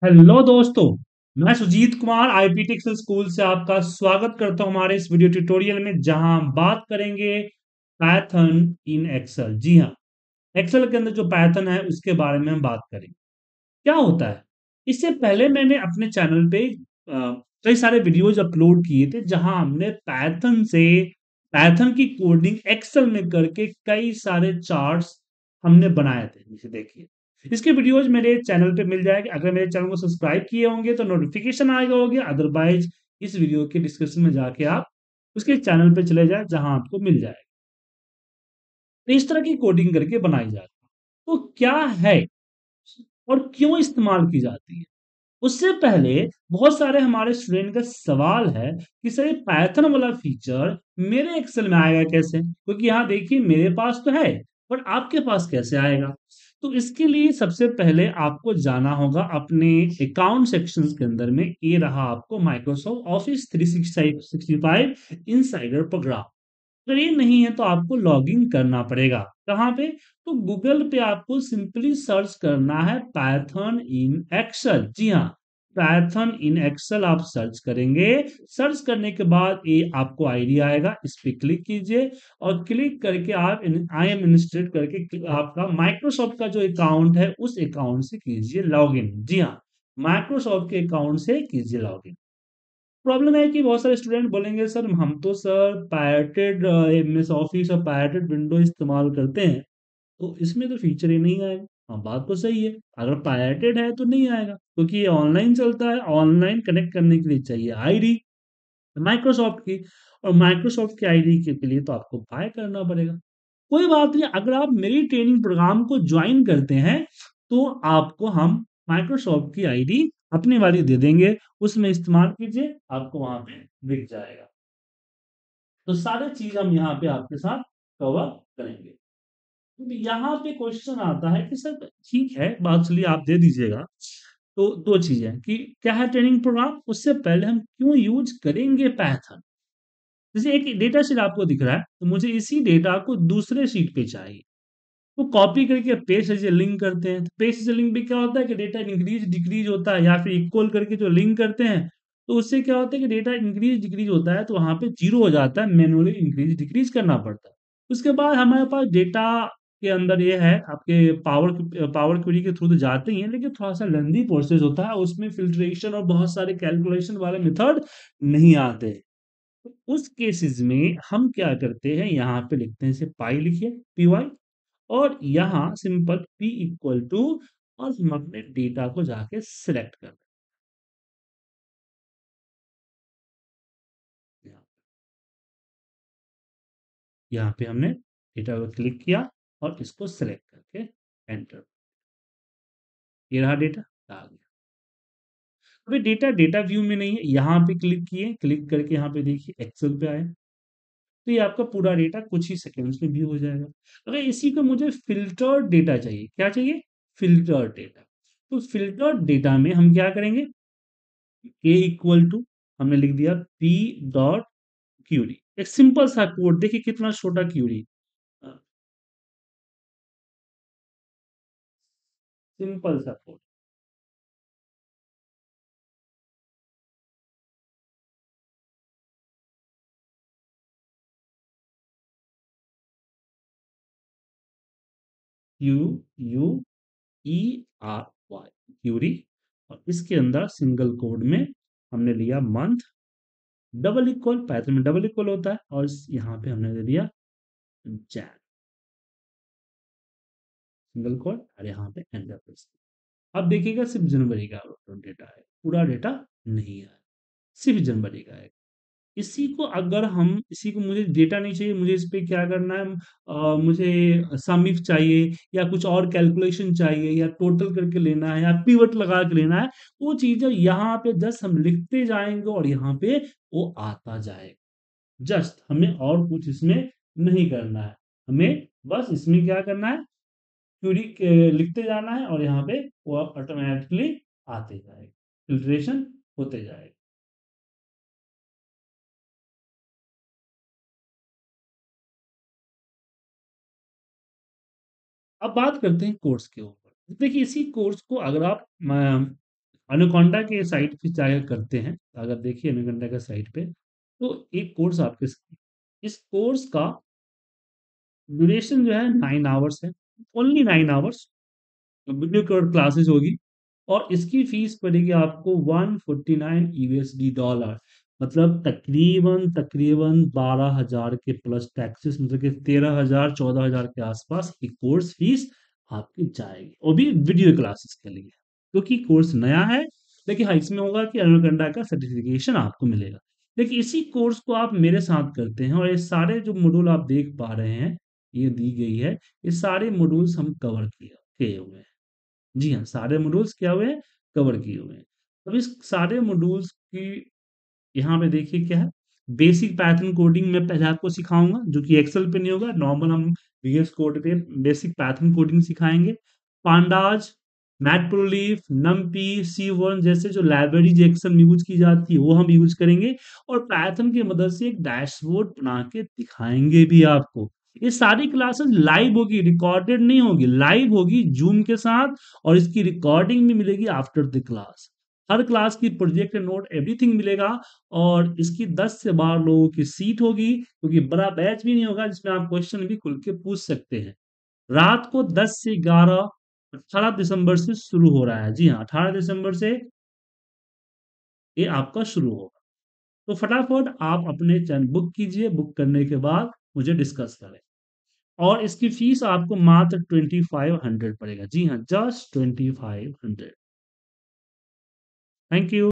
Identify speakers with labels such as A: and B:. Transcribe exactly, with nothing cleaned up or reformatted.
A: Hello दोस्तों। मैं Sujit Kumar IPT Excel school से आपका स्वागत करता हूं हमारे इस वीडियो ट्यूटोरियल में, जहां हम बात करेंगे पाइथन इन एक्सेल। जी हाँ, एक्सेल के अंदर जो पाइथन है उसके बारे में हम बात करेंगे। क्या होता है? इससे पहले मैंने अपने चैनल पे अ, कई सारे वीडियोज अपलोड किए थे, जहां हमने पाइथन से पाइथन की कोडिंग एक्सेल में करके कई सारे चार्ट्स हमने बनाए थे। जैसे देखिए, इसके वीडियोज मेरे चैनल पे मिल जाएंगे। अगर मेरे चैनल को सब्सक्राइब किए होंगे तो नोटिफिकेशन आएगा होगा, अदरवाइज इस वीडियो के डिस्क्रिप्शन में जाके आप उसके चैनल पे चले जाए, जहां आपको मिल जाएगा। तो इस तरह की कोडिंग करके बनाई जाती है। तो क्या है और क्यों इस्तेमाल की जाती है? उससे पहले बहुत सारे हमारे स्टूडेंट का सवाल है कि सर ये पाइथन वाला फीचर मेरे एक्सेल में आएगा कैसे? क्योंकि यहाँ देखिए मेरे पास तो है, पर आपके पास कैसे आएगा? तो इसके लिए सबसे पहले आपको जाना होगा अपने अकाउंट सेक्शंस के अंदर में। ये रहा आपको Microsoft Office three sixty five insider program. अगर ये नहीं है तो आपको लॉगिन करना पड़ेगा। कहाँ पे? तो गूगल पे आपको सिंपली सर्च करना है पाइथन इन एक्सेल। जी हाँ, पाइथन इन एक्सेल आप सर्च करेंगे। सर्च करने के बाद ये आपको आईडी आएगा, इस पे क्लिक कीजिए और क्लिक करके आप आई एम इंस्टेड करके आपका माइक्रोसॉफ्ट का जो अकाउंट है उस अकाउंट से कीजिए लॉगिन। जी हाँ, माइक्रोसॉफ्ट के अकाउंट से कीजिए लॉगिन। प्रॉब्लम है कि बहुत सारे स्टूडेंट बोलेंगे सर हम तो सर पायरेटेड एमएस ऑफिस और पायरेटेड विंडो इस्तेमाल करते हैं, तो इसमें तो फीचर ही नहीं आएगा। हाँ, बात तो सही है। अगर पायरेटेड है तो नहीं आएगा, क्योंकि ये ऑनलाइन चलता है। ऑनलाइन कनेक्ट करने के लिए चाहिए आईडी माइक्रोसॉफ्ट की, और माइक्रोसॉफ्ट की आईडी के के लिए तो आपको बाय करना पड़ेगा। कोई बात नहीं, अगर आप मेरी ट्रेनिंग प्रोग्राम को ज्वाइन करते हैं तो आपको हम माइक्रोसॉफ्ट की आईडी अपनी वाली दे देंगे, उसमें इस्तेमाल कीजिए, आपको वहां पे दिख जाएगा। तो सारे चीज हम यहाँ पे आपके साथ कवर करेंगे। तो यहाँ पे क्वेश्चन आता है कि सर ठीक है, बात चलिए आप दे दीजिएगा। तो दो चीजें कि क्या है ट्रेनिंग प्रोग्राम, उससे पहले हम क्यों यूज करेंगे पाइथन। जैसे एक डेटा शीट आपको दिख रहा है, तो मुझे इसी डेटा को दूसरे शीट पे चाहिए, तो कॉपी करके पेस्ट से लिंक करते हैं। तो पेस्ट से लिंक भी क्या होता है कि डेटा इंक्रीज डिक्रीज होता है, या फिर इक्वल करके जो लिंक करते हैं, तो उससे क्या होता है कि डेटा इंक्रीज डिक्रीज होता है, तो वहां पे जीरो हो जाता है, मैनुअली इंक्रीज डिक्रीज करना पड़ता है। उसके बाद हमारे पास डेटा के अंदर ये है, आपके पावर पावर क्वेरी के थ्रू तो जाते ही हैं, लेकिन थोड़ा सा लेंदी प्रोसेस होता है, उसमें फिल्ट्रेशन और बहुत सारे कैलकुलेशन वाले मेथड नहीं आते। तो उस केसेस में हम क्या करते हैं, यहाँ पे लिखते हैं, इसे पाई लिखिए, पी वाई, और यहाँ सिंपल p इक्वल टू, और हम अपने डेटा को जाके सिलेक्ट कर रहे हैं। यहाँ पे हमने डेटा को क्लिक किया और इसको सिलेक्ट करके एंटर। ये रहा डेटा, आ गया। अभी डेटा डेटा व्यू में नहीं है, यहाँ पे क्लिक किए, क्लिक करके यहाँ पे देखिए एक्सेल पे आए, तो ये आपका पूरा डेटा कुछ ही सेकंड्स में व्यू हो जाएगा। अगर इसी को मुझे फिल्टर्ड डेटा चाहिए, क्या चाहिए? Filtered data. तो फिल्टर्ड डेटा में हम क्या करेंगे, ए इक्वल टू, हमने लिख दिया पी डॉट क्यूरी। एक सिंपल सा कोड देखिए, कितना छोटा क्यूरी, सिंपल सा code. Q U E R Y, query. और इसके अंदर सिंगल कोड में हमने लिया मंथ, डबल इक्वल, पैथन में डबल इक्वल होता है, और यहाँ पे हमने दे दिया जैन, सिंगल कोड, और यहाँ पे एंटर प्रेस। अब देखिएगा सिर्फ जनवरी का डेटा है, पूरा डेटा नहीं है, सिर्फ जनवरी का है। इसी को अगर हम इसी को मुझे डेटा नहीं चाहिए, मुझे इस पे क्या करना है, अ, मुझे सम इफ चाहिए, या कुछ और कैलकुलेशन चाहिए, या टोटल करके लेना है, या पिवट लगा के लेना है, वो चीजें यहाँ पे जस्ट हम लिखते जाएंगे और यहाँ पे वो आता जाएगा। जस्ट हमें और कुछ इसमें नहीं करना है, हमें बस इसमें क्या करना है, क्यूरी लिखते जाना है, और यहाँ पे वो ऑटोमेटिकली आते जाएगा, फिल्ट्रेशन होते जाएगा। अब बात करते हैं कोर्स के ऊपर। देखिए इसी कोर्स को अगर आप एनाकोंडा के साइट पे जाकर करते हैं, अगर देखिए एनाकोंडा के साइट पे, तो एक कोर्स आपके इस कोर्स का ड्यूरेशन जो है नाइन आवर्स है, only nine hours video classes होगी। और इसकी फीस पड़ेगी आपको one forty nine USD dollar, मतलब तकरीबन तकरीबन बारह हजार के प्लस टैक्सेस, मतलब कि तेरह हजार चौदह हजार के आसपास की कोर्स फीस आपकी जाएगी, वो भी वीडियो क्लासेस के लिए, क्योंकि कोर्स नया है। लेकिन हाँ, इसमें होगा कि अनुगंडा का सर्टिफिकेशन आपको मिलेगा। लेकिन इसी कोर्स को आप मेरे साथ करते हैं, और ये सारे जो मॉड्यूल आप देख पा रहे हैं, ये दी गई है, ये सारे मॉड्यूल्स हम कवर किए किए हुए हैं। जी हाँ, सारे मॉड्यूल्स क्या हुए हैं, कवर किए हुए हैं। अब इस सारे मॉड्यूल्स की यहाँ पे देखिए क्या है, बेसिक पाइथन कोडिंग मैं पहले आपको सिखाऊंगा, जो कि एक्सेल पे नहीं होगा, नॉर्मल हम वीएस कोड पे बेसिक पाइथन कोडिंग सिखाएंगे। Pandas, Matplotlib, NumPy, Seaborn जैसे जो लाइब्रेरीज एक्सेल में यूज की जाती है वो हम यूज करेंगे, और पाइथन की मदद से एक डैशबोर्ड बना के दिखाएंगे भी आपको। ये सारी क्लासेस लाइव होगी, रिकॉर्डेड नहीं होगी, लाइव होगी जूम के साथ, और इसकी रिकॉर्डिंग भी मिलेगी आफ्टर द क्लास। हर क्लास की प्रोजेक्ट नोट एवरीथिंग मिलेगा, और इसकी दस से बारह लोगों की सीट होगी, क्योंकि बड़ा बैच भी नहीं होगा, जिसमें आप क्वेश्चन भी खुल के पूछ सकते हैं। रात को दस से ग्यारह, अठारह दिसंबर से शुरू हो रहा है। जी हाँ, अठारह दिसंबर से ये आपका शुरू होगा। तो फटाफट आप अपने चैनल बुक कीजिए, बुक करने के बाद मुझे डिस्कस करें। और इसकी फीस आपको मात्र ट्वेंटी फाइव हंड्रेड पड़ेगा। जी हाँ, just twenty five hundred. Thank you.